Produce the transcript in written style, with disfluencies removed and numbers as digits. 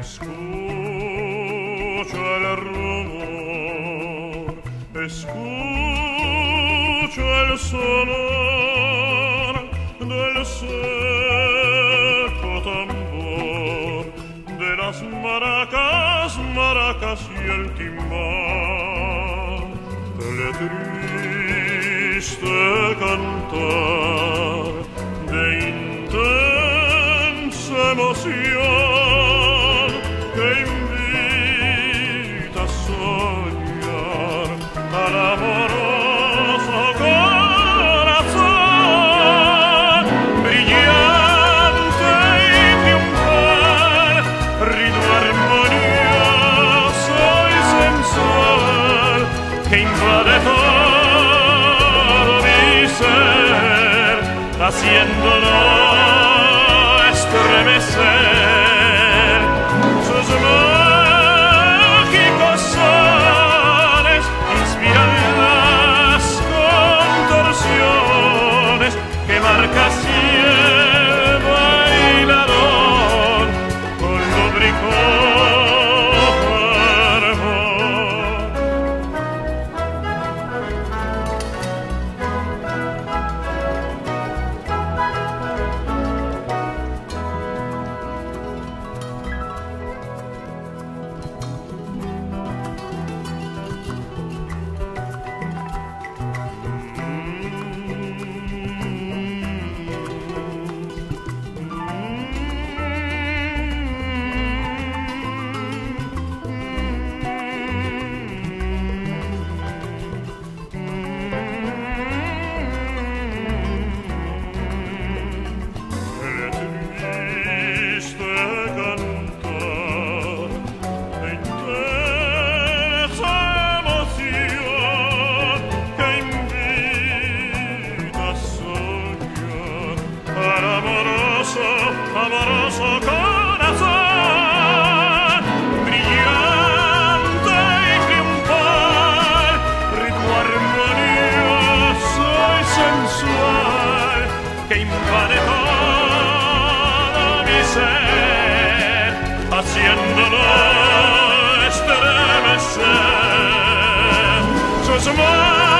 Escucho el rumor, escucho el sonor del seco tambor, de las maracas, maracas y el timbal, el triste cantar de intensa emoción que invita a soñar al amoroso corazón, brillante y triunfal, ritmo armonioso y sensual que invade todo mi ser, haciéndolo estremecer. Sus mágicos sones inspiran las contorsiones que marca así el bailador con lúbrico fervor. Amoroso corazón, brillante y triunfal, ritmo armonioso y sensual que invade todo mi ser, haciéndolo estremecer. Sus manos